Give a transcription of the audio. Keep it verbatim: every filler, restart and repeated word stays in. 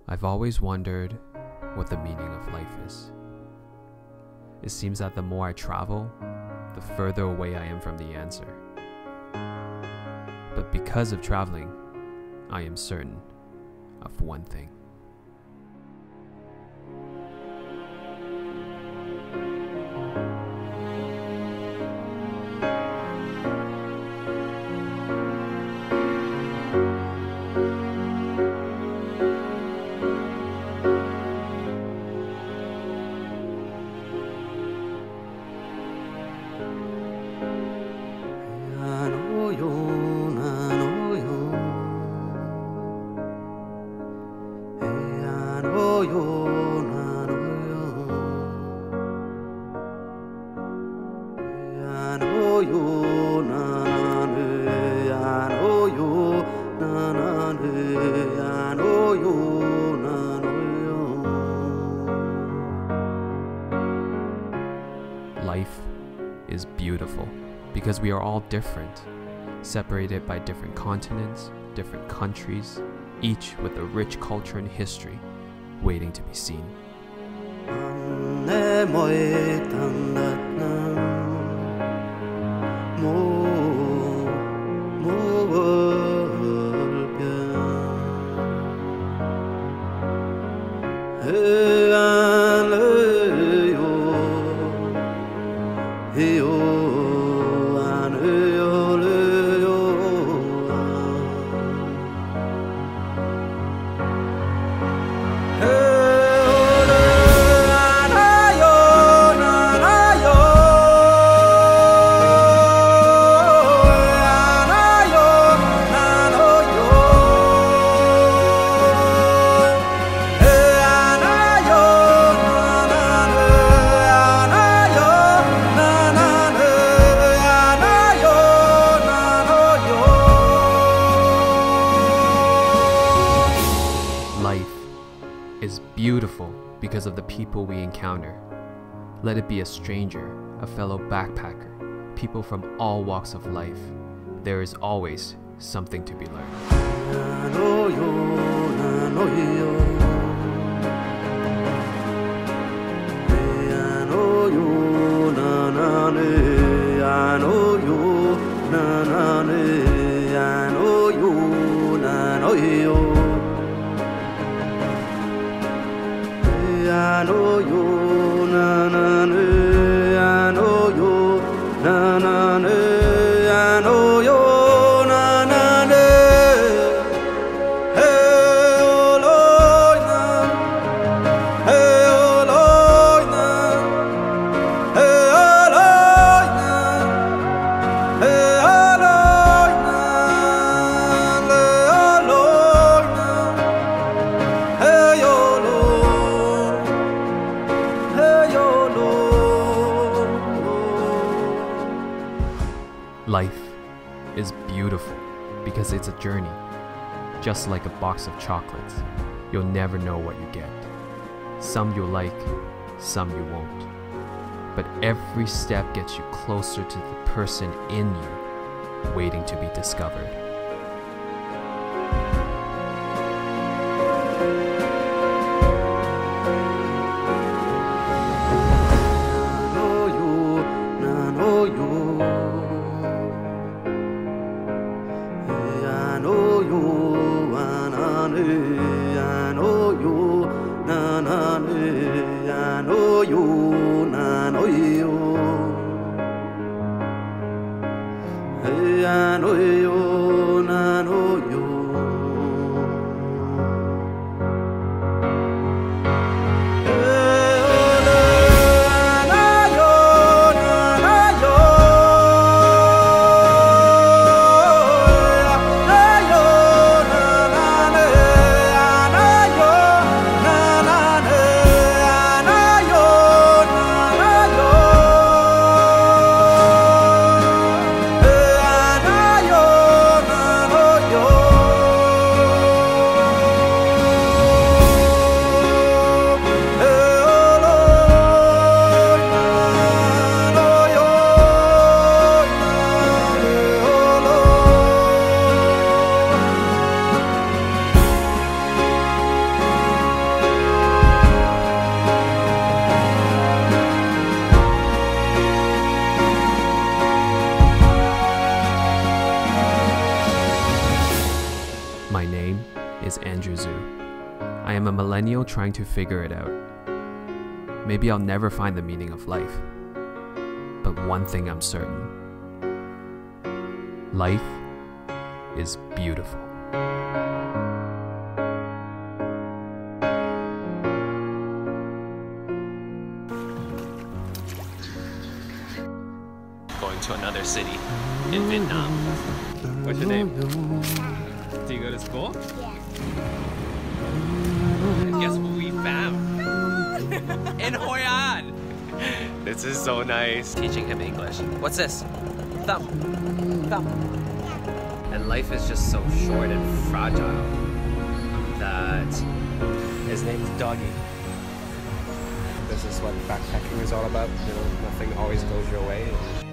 I've always wondered what the meaning of life is. It seems that the more I travel, the further away I am from the answer. But because of traveling, I am certain of one thing. Life is beautiful because we are all different, separated by different continents, different countries, each with a rich culture and history waiting to be seen. Is beautiful because of the people we encounter. Let it be a stranger, a fellow backpacker, people from all walks of life. There is always something to be learned. I know you, na na na, I know you, na na na, I know you, na na na. Hey, oh Lord, hey, oh Lord, hey, oh Lord, hey, oh Lord, hey, oh Lord. Life is beautiful because it's a journey. Just like a box of chocolates, you'll never know what you get. Some you'll like, some you won't. But every step gets you closer to the person in you, waiting to be discovered. I know you, I know you. is Andrew Zhu. I am a millennial trying to figure it out. Maybe I'll never find the meaning of life. But one thing I'm certain. Life is beautiful. Going to another city in Vietnam. What's your name? Do you go to school? Yeah. And guess what we found? In Hoi An! This is so nice. Teaching him English. What's this? Thumb. Thumb. And life is just so short and fragile that his name's Doggy. This is what backpacking is all about. You know, nothing always goes your way.